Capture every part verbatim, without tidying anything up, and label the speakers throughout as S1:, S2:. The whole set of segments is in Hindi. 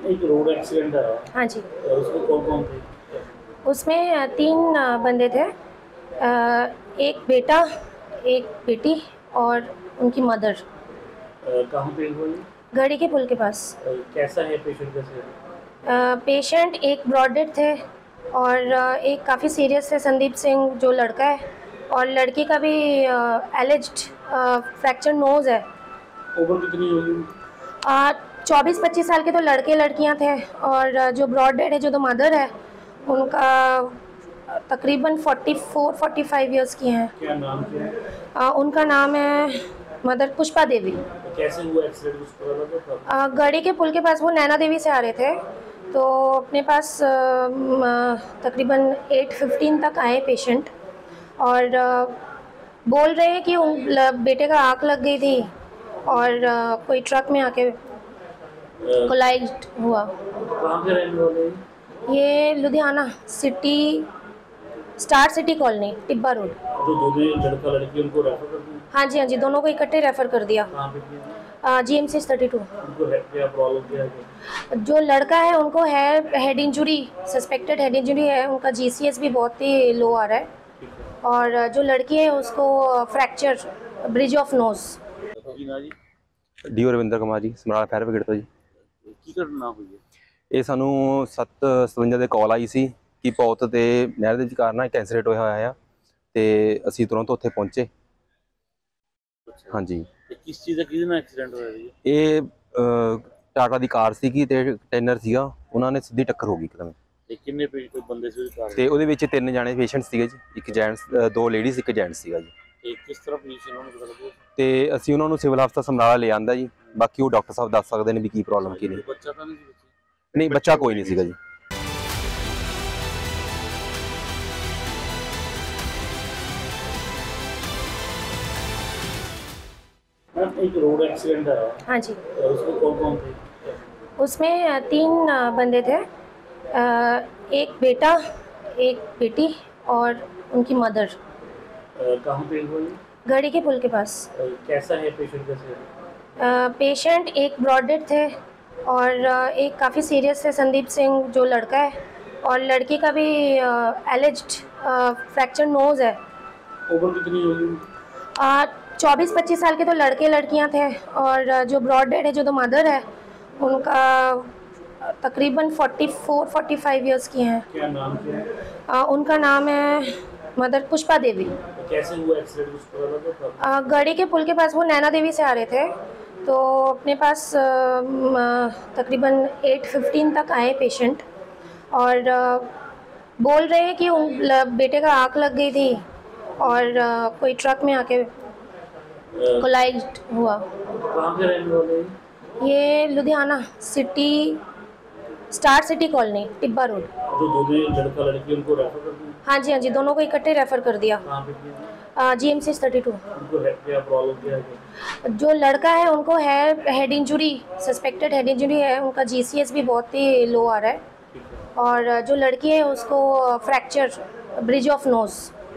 S1: एक रोड एक्सीडेंट है।
S2: हाँ जी।
S1: उसमें कौन कौन थे?
S2: उसमें तीन बंदे थे, एक बेटा, एक बेटी और उनकी मदर।
S1: कहाँ पे हुआ ये?
S2: गढ़ी के पुल के पास।
S1: कैसा है पेशेंट? कैसे
S2: पेशेंट एक ब्रॉड डेड थे और एक काफ़ी सीरियस है, संदीप सिंह जो लड़का है, और लड़की का भी एलिज्ड फ्रैक्चर नोज है।
S1: उम्र कितनी होगी?
S2: चौबीस पच्चीस साल के तो लड़के लड़कियां थे, और जो ब्रॉड डेड है जो तो मदर है उनका तकरीबन चौवालीस पैंतालीस इयर्स की हैं।
S1: क्या नाम क्या है?
S2: आ, उनका नाम है मदर पुष्पा देवी।
S1: तो कैसे हुआ एक्सीडेंट? उसको पता लगा?
S2: गढ़ी के पुल के पास वो नैना देवी से आ रहे थे, तो अपने पास आ, म, तकरीबन आठ पंद्रह तक आए पेशेंट, और आ, बोल रहे हैं कि उन बेटे का आँख लग गई थी और आ, कोई ट्रक में आके कोलाइड हुआ।
S1: कहाँ पे रहने वाले हैं?
S2: ये Ludhiana city, star city colony, Tibba road.
S1: जो दोनों लड़का लड़की उनको रेफर कर दिया?
S2: हाँ जी, हाँ जी, दोनों को इकट्ठे रेफर कर दिया।
S1: कहाँ पे किया?
S2: G M C thirty two.
S1: उनको है क्या प्रॉब्लम? क्या है?
S2: जो लड़का है उनको है head injury, suspected head injury है, उनका जी सी एस भी बहुत ही लो आ रहा है, और जो लड़की है उसको फ्रैक्चर ब्रिज ऑफ नोज।
S3: डी रविंदर कुमार जी, ਸਮਰਾਲਾ ਫਾਇਰ ਬ੍ਰਿਗੇਡ ਤੋਂ ਜੀ।
S1: ਕੀ ਘਟਨਾ ਹੋਈ ਹੈ?
S3: ਇਹ ਸਾਨੂੰ ਸੱਤ ਸਤਵੰਜਾ ਦੇ ਕਾਲ ਆਈ ਸੀ ਕਿ ਪੌਤ ਤੇ ਨਹਿਰ ਦੇ ਵਿਚਕਾਰ ਨਾ ਇੱਕ ਐਕਸੀਡੈਂਟ ਹੋਇਆ ਹੋਇਆ ਆ, ਤੇ ਅਸੀਂ ਤੁਰੰਤ ਉੱਥੇ ਪਹੁੰਚੇ। ਹਾਂਜੀ।
S1: ਤੇ ਕਿਸ ਚੀਜ਼ ਦਾ ਕਿਹਦੇ ਨਾਲ ਐਕਸੀਡੈਂਟ ਹੋਇਆ ਜੀ?
S3: ਇਹ ਟਾਟਾ ਦੀ ਕਾਰ ਸੀਗੀ ਤੇ ਟੈਨਰ ਸੀਗਾ, ਉਹਨਾਂ ਨੇ ਸਿੱਧੀ ਟੱਕਰ ਹੋ ਗਈ ਇੱਕਦਮ।
S1: ਤੇ ਕਿੰਨੇ ਕੋਈ ਬੰਦੇ ਸੀ ਉਹਦੀ ਕਾਰ?
S3: ਤੇ ਉਹਦੇ ਵਿੱਚ ਤਿੰਨ ਜਾਣੇ ਪੇਸ਼ੈਂਟ ਸੀਗੇ ਜੀ, ਇੱਕ ਜੈਂਟਸ, ਦੋ ਲੇਡੀਜ਼, ਇੱਕ ਜੈਂਟਸ ਸੀਗਾ ਜੀ।
S1: ਤੇ ਕਿਸ ਤਰ੍ਹਾਂ ਪੋਜੀਸ਼ਨ ਉਹਨੂੰ ਪਤਾ ਲੱਗਿਆ?
S3: ਤੇ ਅਸੀਂ ਉਹਨਾਂ ਨੂੰ ਸਿਵਲ ਹਸਪਤਾਲ ਸਮਰਾਲਾ ਲੈ ਆਂਦਾ ਜੀ, ਬਾਕੀ ਉਹ ਡਾਕਟਰ ਸਾਹਿਬ ਦੱਸ ਸਕਦੇ ਨੇ ਵੀ ਕੀ ਪ੍ਰੋਬਲਮ ਕੀ ਨਹੀਂ।
S1: ਬੱਚਾ ਤਾਂ ਨਹੀਂ ਸੀ?
S3: ਨਹੀਂ, ਬੱਚਾ ਕੋਈ ਨਹੀਂ ਸੀਗਾ ਜੀ।
S1: एक रोड एक्सीडेंट है।
S2: हाँ जी।
S1: उसमें कौन कौन थे?
S2: उसमें तीन बंदे थे, एक बेटा, एक बेटी और उनकी मदर।
S1: कहाँ पे हुआ ये?
S2: गढ़ी के पुल के पास।
S1: कैसा है पेशेंट? कैसे
S2: पेशेंट एक ब्रॉड डेड थे और एक काफ़ी सीरियस है, संदीप सिंह जो लड़का है, और लड़की का भी एलिज्ड फ्रैक्चर नोज है।
S1: उम्र कितनी होगी?
S2: चौबीस पच्चीस साल के तो लड़के लड़कियां थे, और जो ब्रॉड डेड है जो तो मदर है उनका तकरीबन चौवालीस पैंतालीस इयर्स की हैं।
S1: क्या नाम क्या है?
S2: आ, उनका नाम है मदर पुष्पा देवी।
S1: तो कैसे हुआ एक्सीडेंट? उसको पता लगा?
S2: गढ़ी के पुल के पास वो नैना देवी से आ रहे थे, तो अपने पास आ, म, तकरीबन आठ पंद्रह तक आए पेशेंट, और आ, बोल रहे हैं कि उन बेटे का आँख लग गई थी और आ, कोई ट्रक में आके कोलाइड हुआ।
S1: कहाँ पे रहने वाले हैं?
S2: ये Ludhiana city, star city colony, Tibba road.
S1: जो दोनों लड़का लड़की उनको रेफर कर दिया?
S2: हाँ जी, हाँ जी, दोनों को इकट्ठे रेफर कर दिया।
S1: कहाँ पे किया?
S2: G M C thirty two.
S1: उनको है क्या प्रॉब्लम? क्या है?
S2: जो लड़का है उनको है head injury, suspected head injury है, उनका जी सी एस भी बहुत ही लो आ रहा है, और जो लड़की है उसको फ्रैक्चर ब्रिज ऑफ नोज।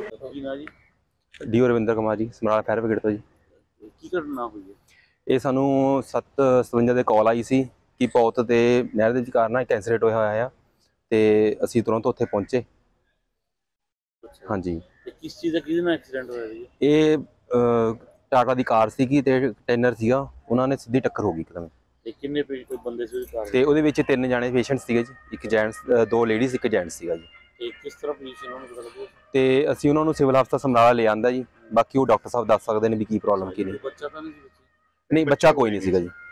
S3: डी रविंदर कुमार जी, ਸਮਰਾਲਾ ਫਾਇਰ ਬ੍ਰਿਗੇਡ ਤੋਂ ਜੀ।
S1: ਕੀ ਘਟਨਾ ਹੋਈ ਹੈ?
S3: ਇਹ ਸਾਨੂੰ ਸੱਤ ਸਤਵੰਜਾ ਦੇ ਕਾਲ ਆਈ ਸੀ ਕਿ ਪੌਤ ਤੇ ਨਹਿਰ ਦੇ ਵਿਚਕਾਰ ਨਾ ਇੱਕ ਐਕਸੀਡੈਂਟ ਹੋਇਆ ਹੋਇਆ ਆ, ਤੇ ਅਸੀਂ ਤੁਰੰਤ ਉੱਥੇ ਪਹੁੰਚੇ। ਹਾਂਜੀ।
S1: ਤੇ ਕਿਸ ਚੀਜ਼ ਦਾ ਕਿਹਦੇ ਨਾਲ ਐਕਸੀਡੈਂਟ ਹੋਇਆ ਜੀ?
S3: ਇਹ ਟਾਟਾ ਦੀ ਕਾਰ ਸੀਗੀ ਤੇ ਟੈਨਰ ਸੀਗਾ, ਉਹਨਾਂ ਨੇ ਸਿੱਧੀ ਟੱਕਰ ਹੋ ਗਈ ਇੱਕਦਮ।
S1: ਤੇ ਕਿੰਨੇ ਕੋਈ ਬੰਦੇ ਸੀ ਉਹਦੀ ਕਾਰ?
S3: ਤੇ ਉਹਦੇ ਵਿੱਚ ਤਿੰਨ ਜਾਣੇ ਪੇਸ਼ੈਂਟ ਸੀਗੇ ਜੀ, ਇੱਕ ਜੈਂਟਸ, ਦੋ ਲੇਡੀਜ਼, ਇੱਕ ਜੈਂਟਸ ਸੀਗਾ ਜੀ।
S1: ਤੇ ਕਿਸ ਤਰ੍ਹਾਂ ਪੋਜੀਸ਼ਨ ਉਹਨੂੰ ਪਤਾ ਲੱਗਿਆ?
S3: ਤੇ ਅਸੀਂ ਉਹਨਾਂ ਨੂੰ ਸਿਵਲ ਹਸਪਤਾਲ ਸਮਰਾਲਾ ਲੈ ਆਂਦਾ ਜੀ, ਬਾਕੀ ਉਹ ਡਾਕਟਰ ਸਾਹਿਬ ਦੱਸ ਸਕਦੇ ਨੇ ਵੀ ਕੀ ਪ੍ਰੋਬਲਮ ਕੀ ਨਹੀਂ।
S1: ਬੱਚਾ ਤਾਂ ਨਹੀਂ ਸੀ?
S3: ਨਹੀਂ, ਬੱਚਾ ਕੋਈ ਨਹੀਂ ਸੀਗਾ ਜੀ।